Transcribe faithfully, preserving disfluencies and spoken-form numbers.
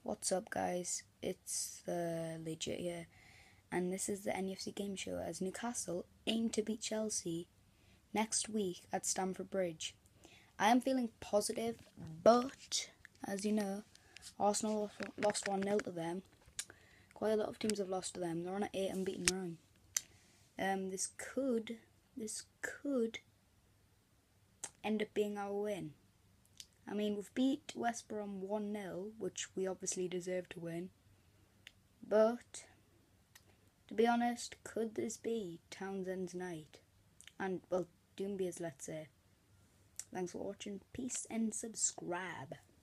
What's up, guys? It's the Legit here, and this is the N F C game show as Newcastle aim to beat Chelsea next week at Stamford Bridge. I am feeling positive, but as you know, Arsenal lost one nil to them. Quite a lot of teams have lost to them. They're on an eight unbeaten run. Um, this could, this could end up being our win. I mean, we've beat West Brom one nil, which we obviously deserve to win. But, to be honest, could this be Townsend's night? And, well, Doumbia's, let's say. Thanks for watching. Peace and subscribe.